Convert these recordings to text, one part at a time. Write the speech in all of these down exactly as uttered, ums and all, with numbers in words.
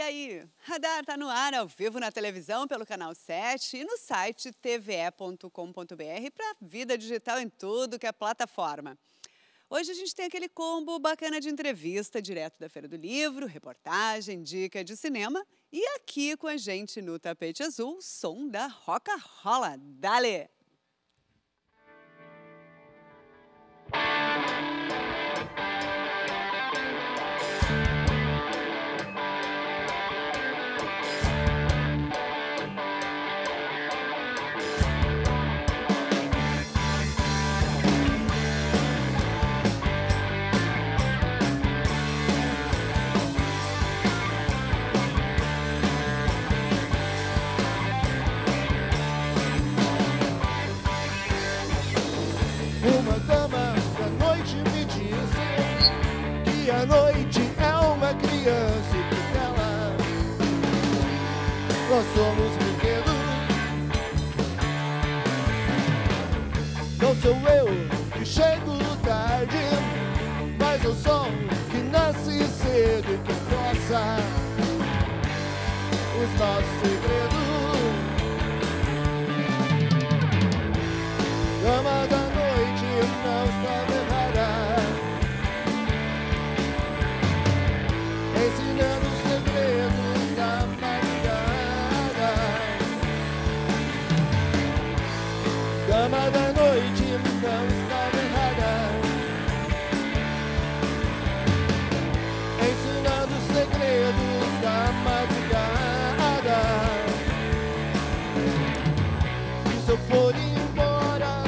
aí, Radar tá no ar, ao vivo na televisão pelo Canal sete e no site t v e ponto com ponto b r para vida digital em tudo que é plataforma. Hoje a gente tem aquele combo bacana de entrevista direto da Feira do Livro, reportagem, dica de cinema e aqui com a gente no tapete azul, som da Rock-Rola. Dale! Uma dama da noite me disse que a noite é uma criança e que dela nós somos brinquedos. Não sou eu que chego tarde, mas eu sou que nasce cedo e que força os nossos segredos. Dama da noite não está errada, ensinando os segredos da madrugada. Dama da noite não está errada, ensinando os segredos da madrugada. E se eu for embora,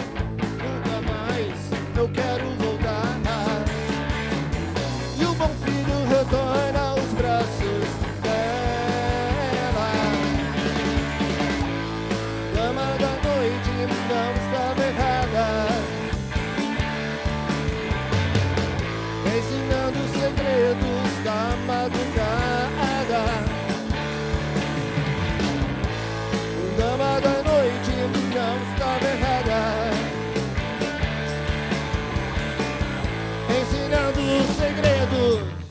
eu quero voltar. E o bom filho retorna aos braços dela. Dama da noite não estava errada, ensinando os segredos da madrugada. Dama da noite não estava errada, ensinando os segredos.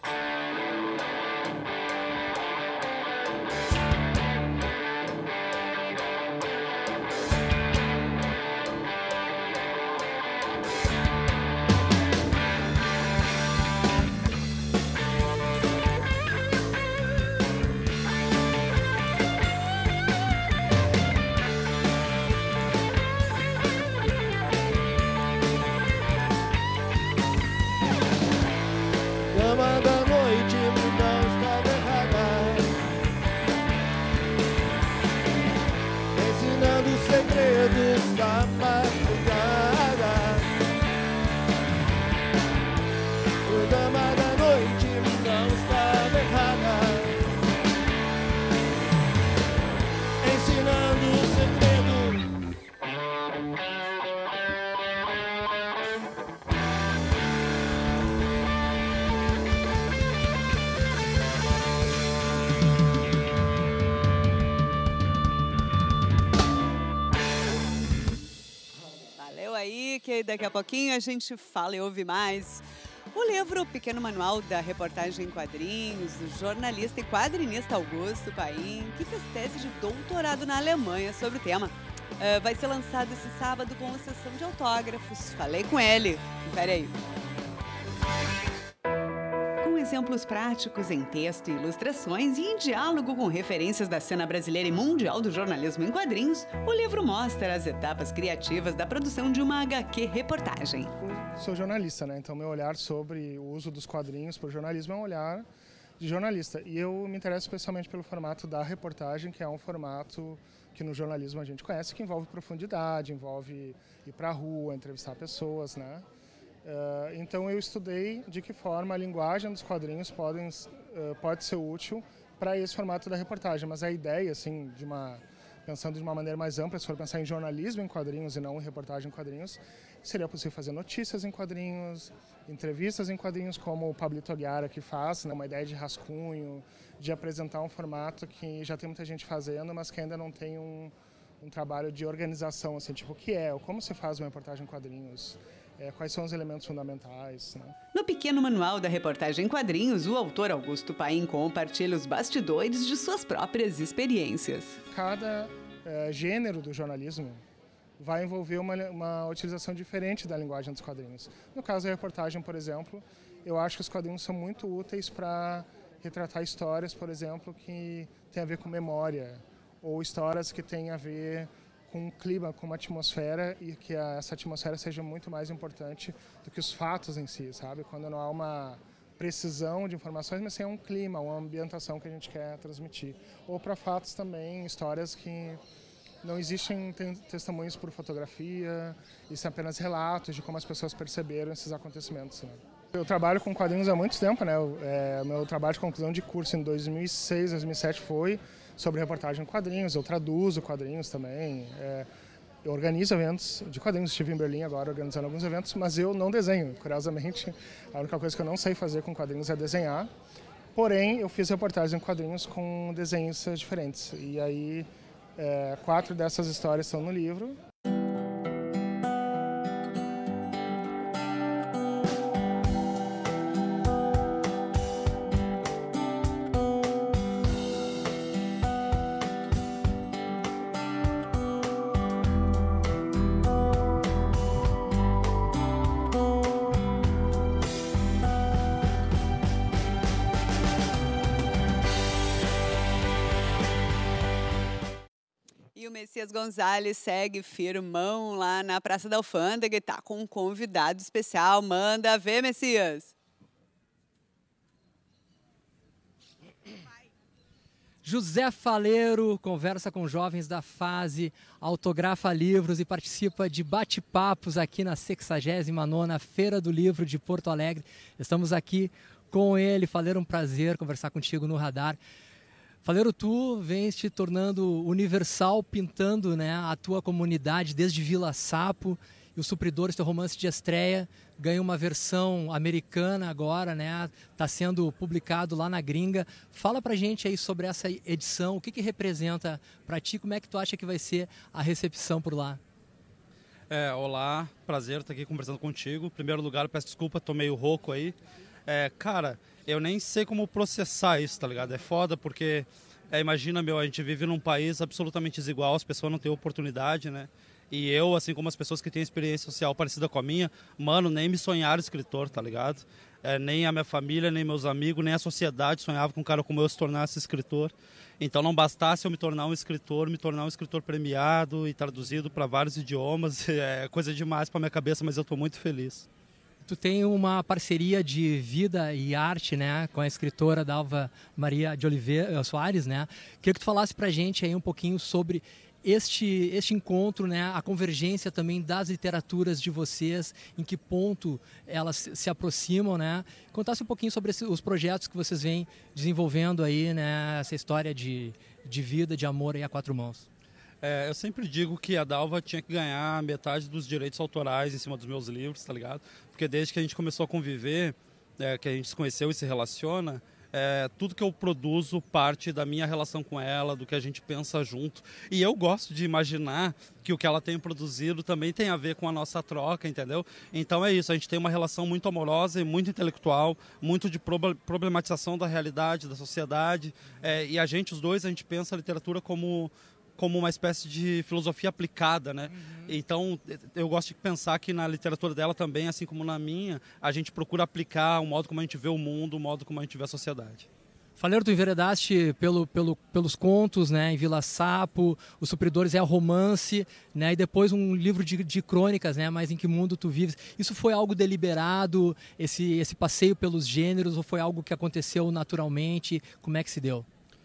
Dama da noite não estava errada, ensinando os segredos da madrugada. O dama da noite não estava errada, ensinando os segredos. Aí, que daqui a pouquinho a gente fala e ouve mais. O livro Pequeno Manual da Reportagem em Quadrinhos, do jornalista e quadrinista Augusto Paim, que fez tese de doutorado na Alemanha sobre o tema. Uh, vai ser lançado esse sábado com uma sessão de autógrafos. Falei com ele. Confere aí. Com exemplos práticos em texto e ilustrações e em diálogo com referências da cena brasileira e mundial do jornalismo em quadrinhos, o livro mostra as etapas criativas da produção de uma agá quê reportagem. Eu sou jornalista, né? Então meu olhar sobre o uso dos quadrinhos para o jornalismo é um olhar de jornalista. E eu me interesso especialmente pelo formato da reportagem, que é um formato que no jornalismo a gente conhece, que envolve profundidade, envolve ir para a rua, entrevistar pessoas, né? Uh, então eu estudei de que forma a linguagem dos quadrinhos podem, uh, pode ser útil para esse formato da reportagem, mas a ideia, assim, de uma, pensando de uma maneira mais ampla, se for pensar em jornalismo em quadrinhos e não em reportagem em quadrinhos, seria possível fazer notícias em quadrinhos, entrevistas em quadrinhos, como o Pablito Aguiar aqui faz, né, uma ideia de rascunho, de apresentar um formato que já tem muita gente fazendo, mas que ainda não tem um, um trabalho de organização, assim, tipo, o que é, como se faz uma reportagem em quadrinhos. é, quais são os elementos fundamentais, né? No pequeno manual da reportagem em quadrinhos, o autor Augusto Paim compartilha os bastidores de suas próprias experiências. Cada é, gênero do jornalismo vai envolver uma, uma utilização diferente da linguagem dos quadrinhos. No caso da reportagem, por exemplo, eu acho que os quadrinhos são muito úteis para retratar histórias, por exemplo, que têm a ver com memória, ou histórias que têm a ver com um clima, com uma atmosfera, e que a, essa atmosfera seja muito mais importante do que os fatos em si, sabe? Quando não há uma precisão de informações, mas sim é um clima, uma ambientação que a gente quer transmitir. Ou para fatos também, histórias que não existem testemunhos por fotografia, isso é apenas relatos de como as pessoas perceberam esses acontecimentos, né? Eu trabalho com quadrinhos há muito tempo, né? É, meu trabalho de conclusão de curso em dois mil e seis, dois mil e sete foi sobre reportagem em quadrinhos. Eu traduzo quadrinhos também, é, eu organizo eventos de quadrinhos. Estive em Berlim agora organizando alguns eventos, mas eu não desenho. Curiosamente, a única coisa que eu não sei fazer com quadrinhos é desenhar. Porém, eu fiz reportagens em quadrinhos com desenhistas diferentes. E aí, é, quatro dessas histórias estão no livro. E o Messias Gonzalez segue firmão lá na Praça da Alfândega e está com um convidado especial. Manda ver, Messias! José Faleiro conversa com jovens da fase, autografa livros e participa de bate-papos aqui na sexagésima nona Feira do Livro de Porto Alegre. Estamos aqui com ele. Faleiro, um prazer conversar contigo no Radar. Faleiro, tu vens te tornando universal, pintando, né, a tua comunidade desde Vila Sapo. E os Supridores, teu romance de estreia, ganha uma versão americana agora, né? Está sendo publicado lá na gringa. Fala pra gente aí sobre essa edição, o que que representa pra ti, como é que tu acha que vai ser a recepção por lá? É, olá, prazer estar aqui conversando contigo. Em primeiro lugar, peço desculpa, tô meio rouco aí. É, cara, eu nem sei como processar isso, tá ligado? É foda porque, é, imagina, meu, a gente vive num país absolutamente desigual, as pessoas não têm oportunidade, né? E eu, assim como as pessoas que têm experiência social parecida com a minha, mano, nem me sonharam escritor, tá ligado? É, nem a minha família, nem meus amigos, nem a sociedade sonhava com um cara como eu se tornasse escritor. Então não bastasse eu me tornar um escritor, me tornar um escritor premiado e traduzido para vários idiomas. É coisa demais para minha cabeça, mas eu estou muito feliz. Tu tem uma parceria de vida e arte, né, com a escritora Dalva Maria de Oliveira Soares, né? Queria que tu falasse pra gente aí um pouquinho sobre este, este encontro, né, a convergência também das literaturas de vocês, em que ponto elas se aproximam, né? Contasse um pouquinho sobre esse, os projetos que vocês vêm desenvolvendo aí, né, essa história de, de vida, de amor aí a quatro mãos. É, eu sempre digo que a Dalva tinha que ganhar metade dos direitos autorais em cima dos meus livros, tá ligado? Porque desde que a gente começou a conviver, é, que a gente se conheceu e se relaciona, é, tudo que eu produzo parte da minha relação com ela, do que a gente pensa junto. E eu gosto de imaginar que o que ela tem produzido também tem a ver com a nossa troca, entendeu? Então é isso, a gente tem uma relação muito amorosa e muito intelectual, muito de problematização da realidade, da sociedade. É, e a gente, os dois, a gente pensa a literatura como... como uma espécie de filosofia aplicada, né? Uhum. Então, eu gosto de pensar que na literatura dela também, assim como na minha, a gente procura aplicar o modo como a gente vê o mundo, o modo como a gente vê a sociedade. Faleiro, tu enveredaste pelo, pelo, pelos contos, né, em Vila Sapo, Os Supridores é o romance, né, e depois um livro de, de crônicas, né, mas Em Que Mundo Tu Vives. Isso foi algo deliberado, esse, esse passeio pelos gêneros, ou foi algo que aconteceu naturalmente? Como é que se deu?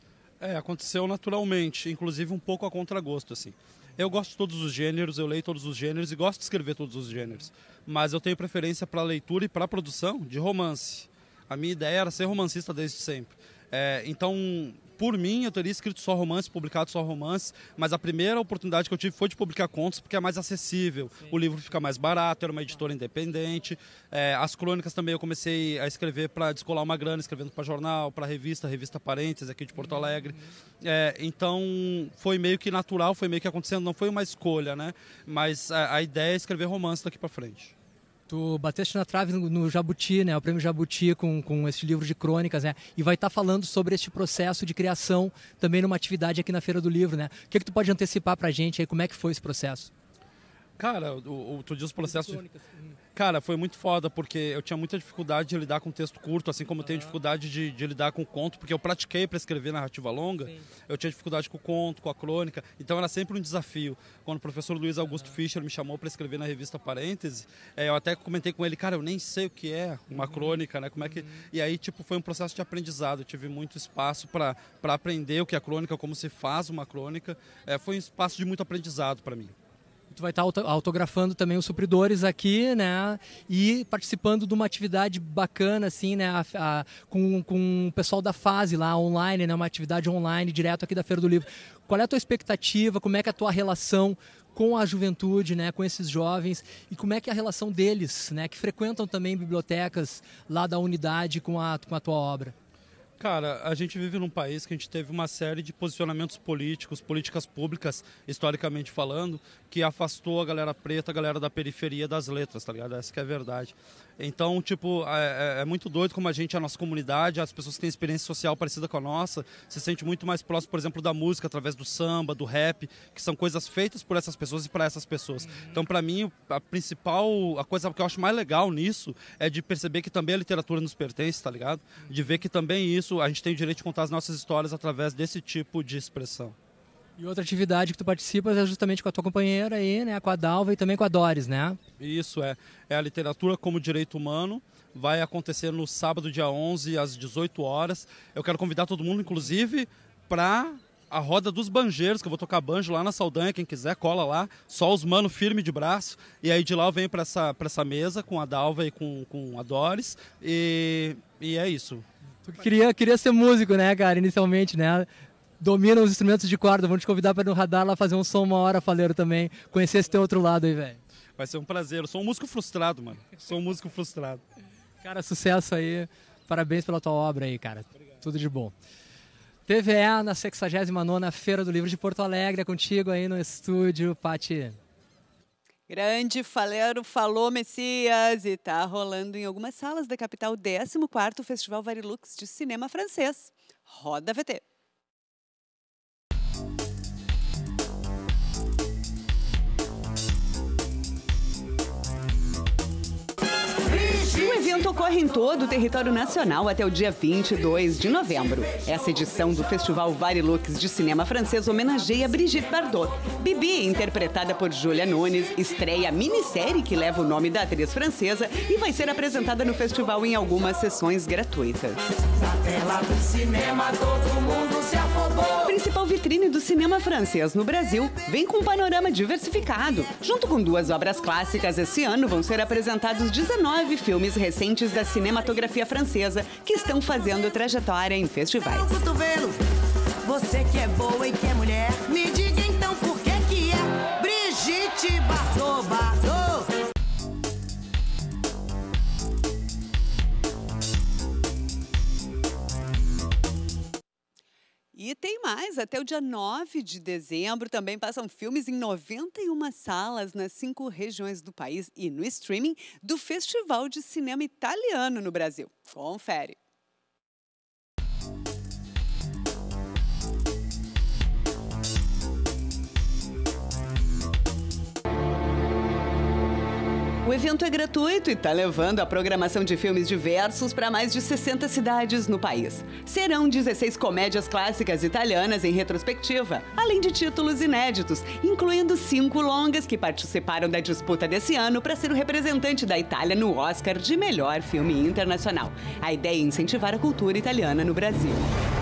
É, aconteceu naturalmente, inclusive um pouco a contragosto, assim. Eu gosto de todos os gêneros, eu leio todos os gêneros e gosto de escrever todos os gêneros. Mas eu tenho preferência para leitura e para produção de romance. A minha ideia era ser romancista desde sempre. É, então, por mim, eu teria escrito só romance, publicado só romance, mas a primeira oportunidade que eu tive foi de publicar contos, porque é mais acessível. Sim. O livro fica mais barato, era uma editora independente. É, as crônicas também eu comecei a escrever para descolar uma grana, escrevendo para jornal, para revista, revista Parênteses, aqui de Porto Alegre. É, então, foi meio que natural, foi meio que acontecendo, não foi uma escolha, né? Mas a, a ideia é escrever romance daqui para frente. Tu bateste na trave no, no Jabuti, né? O Prêmio Jabuti com, com esse livro de crônicas, né? E vai estar falando sobre este processo de criação também numa atividade aqui na Feira do Livro, né? O que, que tu pode antecipar pra gente aí? Como é que foi esse processo? Cara, o, o, tu diz o processo de... Cara, foi muito foda, porque eu tinha muita dificuldade de lidar com texto curto, assim como eu tenho dificuldade de, de lidar com conto, porque eu pratiquei para escrever narrativa longa. Sim. Eu tinha dificuldade com o conto, com a crônica, então era sempre um desafio. Quando o professor Luiz Augusto uhum. Fischer me chamou para escrever na revista Parêntese, é, eu até comentei com ele, cara, eu nem sei o que é uma uhum. crônica, né? Como é que... Uhum. E aí, tipo, foi um processo de aprendizado, eu tive muito espaço para para aprender o que é crônica, como se faz uma crônica. É, foi um espaço de muito aprendizado para mim. Tu vai estar autografando também os supridores aqui, né? E participando de uma atividade bacana, assim, né? A, a, com, com o pessoal da fase lá, online, né? Uma atividade online, direto aqui da Feira do Livro. Qual é a tua expectativa? Como é que é a tua relação com a juventude, né? Com esses jovens? E como é que é a relação deles, né? Que frequentam também bibliotecas lá da unidade com a, com a tua obra? Cara, a gente vive num país que a gente teve uma série de posicionamentos políticos, políticas públicas, historicamente falando, que afastou a galera preta, a galera da periferia das letras, tá ligado? Essa que é a verdade. Então, tipo, é, é muito doido como a gente, a nossa comunidade, as pessoas que têm experiência social parecida com a nossa, se sente muito mais próximo, por exemplo, da música, através do samba, do rap, que são coisas feitas por essas pessoas e para essas pessoas. Uhum. Então, para mim, a principal, a coisa que eu acho mais legal nisso é de perceber que também a literatura nos pertence, tá ligado? De ver que também isso, a gente tem o direito de contar as nossas histórias através desse tipo de expressão. E outra atividade que tu participas é justamente com a tua companheira aí, né? Com a Dalva e também com a Doris, né? Isso, é. É a literatura como direito humano. Vai acontecer no sábado, dia onze, às dezoito horas. Eu quero convidar todo mundo, inclusive, para a Roda dos Banjeiros, que eu vou tocar banjo lá na Saldanha. Quem quiser, cola lá. Só os mano firme de braço. E aí de lá eu venho para essa, para essa mesa com a Dalva e com, com a Doris. E, e é isso. Tu queria, queria ser músico, né, cara, inicialmente, né? Domina os instrumentos de corda. Vamos te convidar para ir no radar lá fazer um som uma hora, Faleiro, também. Conhecer esse teu outro lado aí, velho. Vai ser um prazer. Eu sou um músico frustrado, mano. Sou um músico frustrado. Cara, sucesso aí. Parabéns pela tua obra aí, cara. Obrigado. Tudo de bom. T V E na sexagésima nona Feira do Livro de Porto Alegre. É contigo aí no estúdio, Pati. Grande Faleiro, falou Messias, e tá rolando em algumas salas da capital o décimo quarto Festival Varilux de Cinema Francês. Roda V T. O evento ocorre em todo o território nacional até o dia vinte e dois de novembro. Essa edição do Festival Varilux de Cinema Francês homenageia Brigitte Bardot. Bibi, interpretada por Júlia Nunes, estreia a minissérie que leva o nome da atriz francesa e vai ser apresentada no festival em algumas sessões gratuitas. Na tela do cinema, todo mundo se afobou. Principal vitrine do cinema francês no Brasil vem com um panorama diversificado. Junto com duas obras clássicas, esse ano vão ser apresentados dezenove filmes recentes da cinematografia francesa que estão fazendo trajetória em festivais. Você que é boa e que é mulher, me diga então por que que é Brigitte Bardot, Bardot. E tem mais, até o dia nove de dezembro também passam filmes em noventa e uma salas nas cinco regiões do país e no streaming do Festival de Cinema Italiano no Brasil. Confere! O evento é gratuito e está levando a programação de filmes diversos para mais de sessenta cidades no país. Serão dezesseis comédias clássicas italianas em retrospectiva, além de títulos inéditos, incluindo cinco longas que participaram da disputa desse ano para ser o representante da Itália no Oscar de melhor filme internacional. A ideia é incentivar a cultura italiana no Brasil.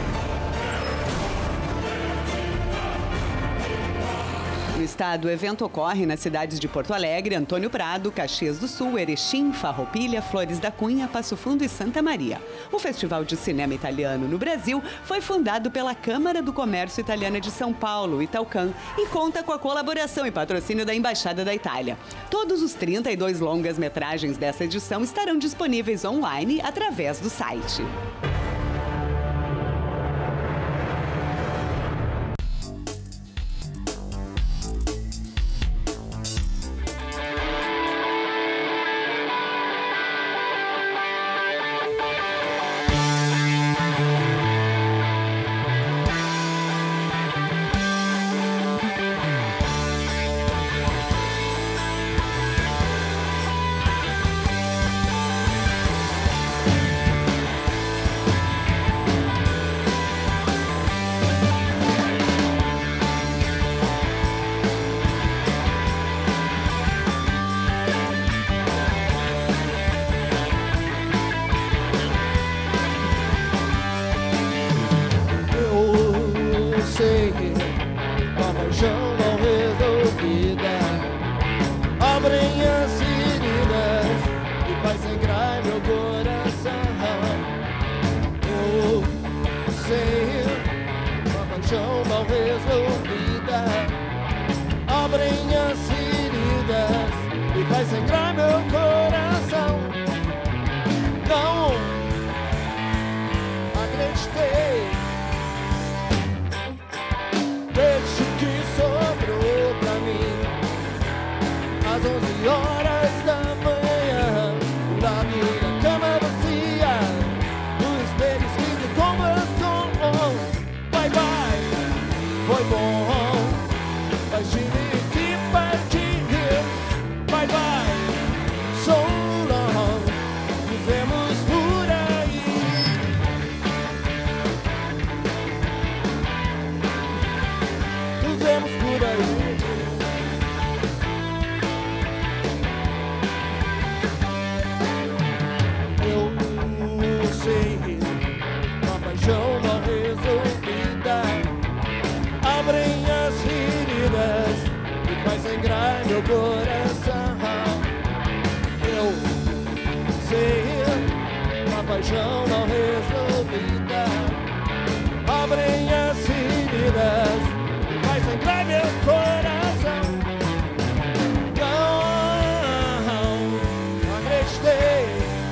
No estado, o evento ocorre nas cidades de Porto Alegre, Antônio Prado, Caxias do Sul, Erechim, Farroupilha, Flores da Cunha, Passo Fundo e Santa Maria. O Festival de Cinema Italiano no Brasil foi fundado pela Câmara do Comércio Italiana de São Paulo, Italcan, e conta com a colaboração e patrocínio da Embaixada da Itália. Todos os trinta e dois longas-metragens dessa edição estarão disponíveis online através do site. sangrar meu coração. Não acreditei, desde que sobrou pra mim às onze horas da manhã, do lado da cama vazia, no espelho escrito com batom. Bye bye, foi bom, mas tive que partir. Bye bye, so long, nos vemos por aí. Nos vemos por aí. Eu sei, uma paixão mal resolvida abrem as feridas e faz sangrar meu coração. Eu sei, uma paixão mal resolvida abrem as feridas e faz sangrar meu coração. Não acreditei,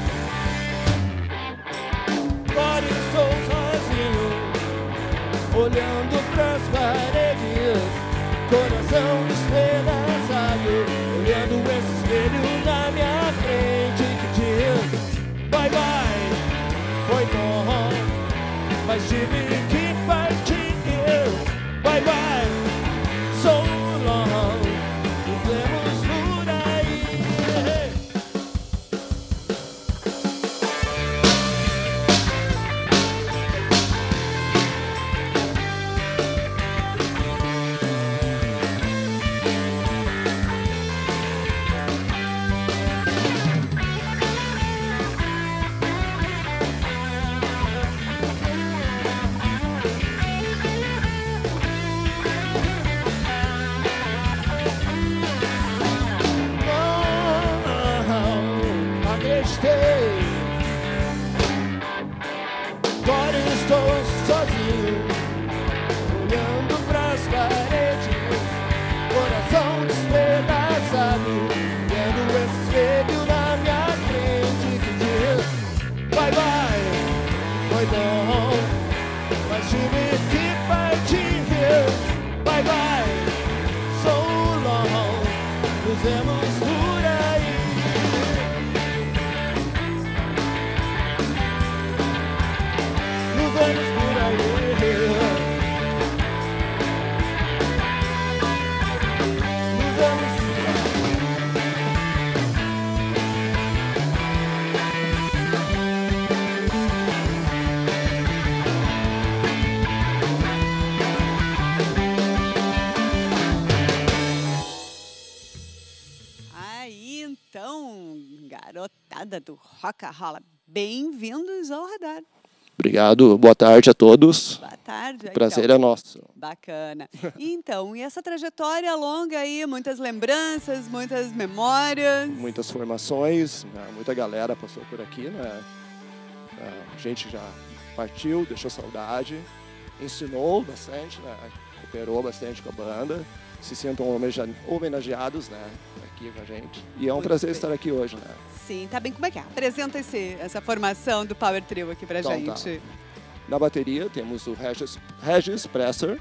agora estou sozinho, olhando pras paredes, coração despedaçado, olhando esse espelho na minha frente que diz bye bye, foi bom, mas tive que partir. Bye bye, so long, nos vemos por aí. Agora estou sozinho, olhando pras paredes, coração despedaçado, vendo esse espelho na minha frente que diz bye bye, foi bom, mas tive que partir. Bye bye, so long, nos vemos por aí. Nos vemos por aí. Nos vemos por aí. Aí então, garotada do Rock Rola, bem-vindos ao Radar. Obrigado, boa tarde a todos. Boa tarde. O prazer então. é nosso. Bacana. E então, e essa trajetória longa aí, muitas lembranças, muitas memórias. Muitas formações, né? Muita galera passou por aqui, né? A gente já partiu, deixou saudade, ensinou bastante, né? Cooperou bastante com a banda. Se sintam homenageados, né? Aqui com a gente. E é um Muito prazer bem. estar aqui hoje, né? Sim, tá bem. Como é que é? Apresenta esse, essa formação do Power Trio aqui pra Então, gente. tá. Na bateria temos o Regis, Regis Presser.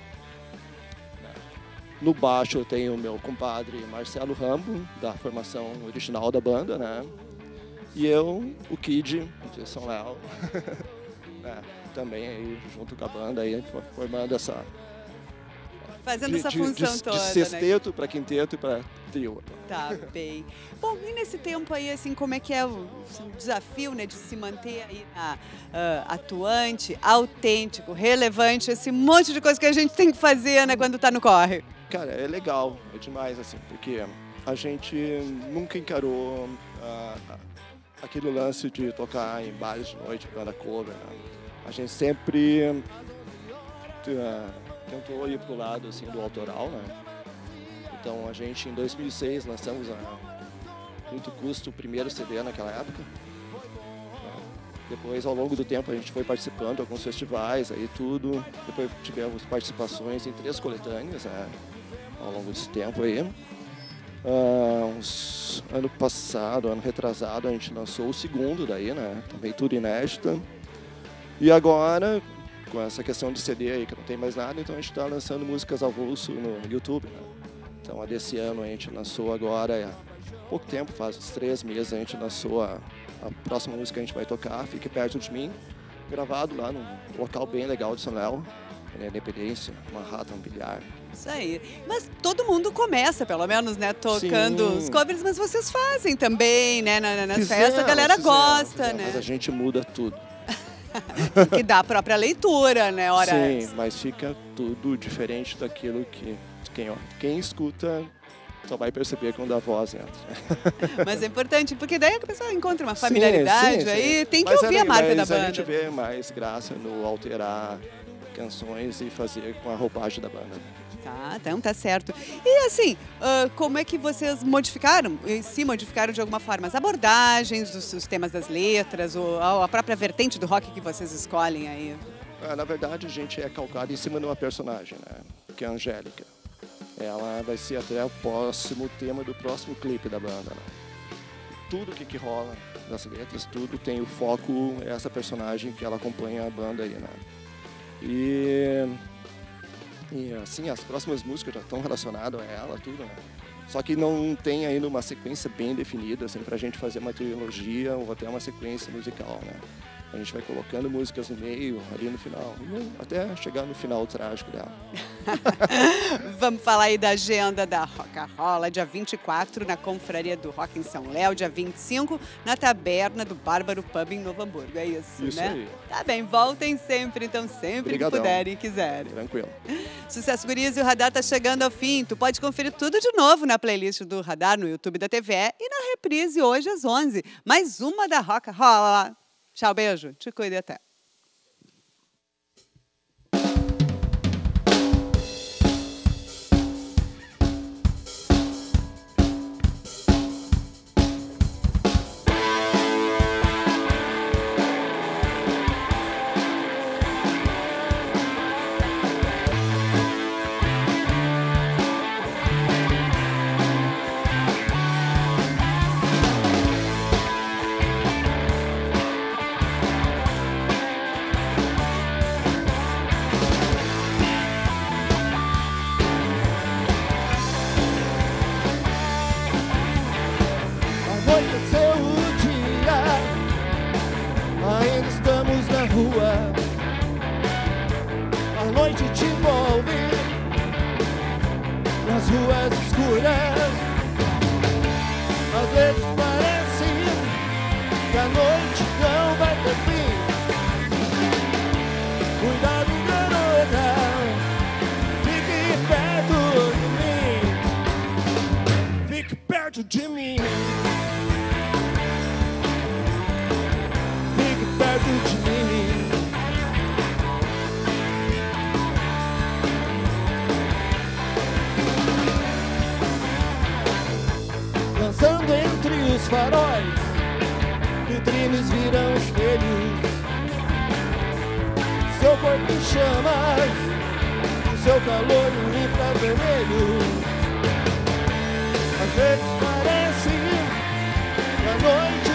No baixo eu tenho o meu compadre Marcelo Rambo, da formação original da banda, né? E eu, o Kid, de São Léo, é, também aí junto com a banda, aí, formando essa... Fazendo de, essa de, função de, toda, de sexteto, né? Para quinteto e para trio. Tá bem. Bom, e nesse tempo aí, assim, como é que é o, o desafio, né, de se manter aí na, uh, atuante, autêntico, relevante, esse monte de coisa que a gente tem que fazer, né, quando tá no corre? Cara, é legal, é demais, assim, porque a gente nunca encarou uh, aquele lance de tocar em bares de noite, banda cover, né? A gente sempre uh, tentou ir pro lado, assim, do autoral, né? Então, a gente, em dois mil e seis, lançamos a muito custo o primeiro C D naquela época. Depois, ao longo do tempo, a gente foi participando de alguns festivais, aí tudo. Depois tivemos participações em três coletâneas, né, ao longo desse tempo aí. Uh, uns, ano passado, ano retrasado, a gente lançou o segundo daí, né? Também tudo inédito. E agora, com essa questão de C D aí, que não tem mais nada, então a gente está lançando músicas avulso no YouTube, né? Então a desse ano a gente lançou agora, há pouco tempo, faz uns três meses, a gente lançou a, a próxima música que a gente vai tocar, Fique Perto de Mim, gravado lá num local bem legal de São Léo, na Independência, Manhattan, Bilhar. Isso aí. Mas todo mundo começa, pelo menos, né, tocando Sim. os covers, mas vocês fazem também, né, na- nas Fizemos, festas, a galera fizemos, gosta, fizemos, né? Mas a gente muda tudo. Que dá a própria leitura, né, hora Sim, antes. mas fica tudo diferente daquilo que quem, ó, quem escuta só vai perceber quando a voz entra. Mas é importante, porque daí a pessoa encontra uma familiaridade Sim, sim, aí, sim. tem que Mas ouvir é, a marca da mas banda. a gente vê mais graça no alterar canções e fazer com a roupagem da banda. Tá, então tá certo. E assim, ah, como é que vocês modificaram, e se modificaram de alguma forma, as abordagens dos, dos temas das letras, ou a própria vertente do rock que vocês escolhem aí? Ah, na verdade, a gente é calcado em cima de uma personagem, né? Que é a Angélica. Ela vai ser até o próximo tema do próximo clipe da banda, né? Tudo que, que rola das letras, tudo tem o foco, é essa personagem que ela acompanha a banda aí, né? E, e assim, as próximas músicas já estão relacionadas a ela, tudo, né? Só que não tem ainda uma sequência bem definida, assim, pra gente fazer uma trilogia ou até uma sequência musical, né? A gente vai colocando músicas no meio, ali no final, até chegar no final trágico dela. Vamos falar aí da agenda da Rock-a-Rola, dia vinte e quatro na Confraria do Rock em São Léo, dia vinte e cinco na Taberna do Bárbaro Pub em Novo Hamburgo, é isso, Isso né? aí. Tá bem, voltem sempre, então sempre Obrigadão. que puderem e quiserem. Tranquilo. Sucesso, gurias, e o Radar tá chegando ao fim. Tu pode conferir tudo de novo na playlist do Radar no YouTube da T V E e na reprise hoje às onze. Mais uma da Rock-a-Rola. Tchau, beijo. Te cuide até. Anoiteceu o dia, ainda estamos na rua. A noite te envolve nas ruas escuras. Às vezes parece que a noite não vai ter fim. Cuidado, garota, fique perto de mim. Fique perto de mim. Fique perto de mim. Dançando entre os faróis, vitrines viram espelhos. Seu corpo em chamas, o seu calor no infravermelho. Às vezes parece que a noite